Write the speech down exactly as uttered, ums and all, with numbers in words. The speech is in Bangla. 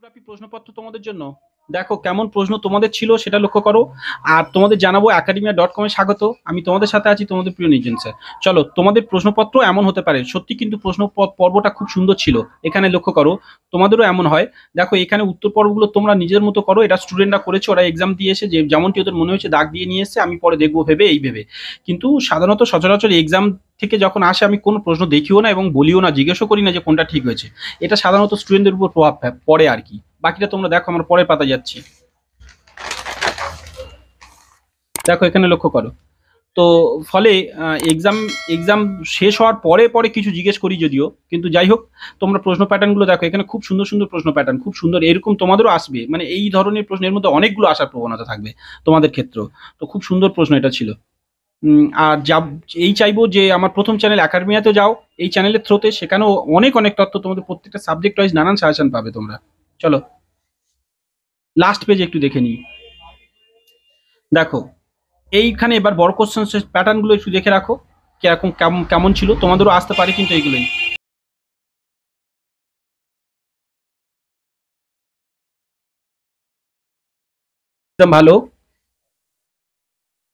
জিওগ্রাফি প্রশ্নপত্র তোমাদের জন্য। দেখো কেমন প্রশ্ন তোমাদের ছিল সেটা লক্ষ্য করো। আর তোমাদের জানাবো একাডেমিয়া ডট কমে স্বাগত। আমি তোমাদের সাথে আছি, তোমাদের প্রিয় নির্জন স্যার। চলো, তোমাদের প্রশ্নপত্র এমন হতে পারে, সত্যি কিন্তু প্রশ্ন প- পর্বটা খুব সুন্দর ছিল। এখানে লক্ষ্য করো, তোমাদেরও এমন হয়। দেখো এখানে উত্তর পর্বগুলো তোমরা নিজের মতো করো, এটা স্টুডেন্টরা করেছে, ওরা এক্সাম দিয়ে এসে যে যেমনটি ওদের মনে হয়েছে দাগ দিয়ে নিয়ে এসে আমি পরে দেখবো ভেবে এই ভেবে। কিন্তু সাধারণত সচরাচর এক্সাম থেকে যখন আসে আমি কোনো প্রশ্ন দেখিও না এবং বলিও না, জিজ্ঞেসও করি না যে কোনটা ঠিক হয়েছে। এটা সাধারণত স্টুডেন্টদের উপর প্রভাব ফে- পড়ে আর কি। বাকিটা তোমরা দেখো, আমরা পরের পাতা যাচ্ছি। দেখো এখানে লক্ষ্য করো। তো ফলে এক্সাম এক্সাম শেষ হওয়ার পরে পরে কিছু জিজ্ঞেস করি যদিও, কিন্তু যাই হোক, তোমরা প্রশ্ন প্যাটার্নগুলো দেখো, এখানে খুব সুন্দর সুন্দর প্রশ্ন প্যাটার্ন, খুব সুন্দর। এরকম তোমাদেরও আসবে, মানে এই ধরনের প্রশ্নের মধ্যে অনেকগুলো আসার প্রবণতা থাকবে তোমাদের ক্ষেত্র। তো খুব সুন্দর প্রশ্ন এটা ছিল। উম, আর যা এই চাইবো যে আমার প্রথম চ্যানেল একাডেমিয়াতে যাও, এই চ্যানেলের থ্রোতে, সেখানেও অনেক অনেক তথ্য, তোমাদের প্রত্যেকটা সাবজেক্ট ওয়াইজ নানান সাজেশন পাবে তোমরা। চলো লাস্ট পেজ একটু দেখে নিই। দেখো এইখানে এবার বড় কোশ্চেন প্যাটার্ন গুলো একটু দেখে রাখো, কিরকম কেমন কেমন ছিল, তোমাদেরও আসতে পারে কিন্তু এইগুলোই। একদম ভালো।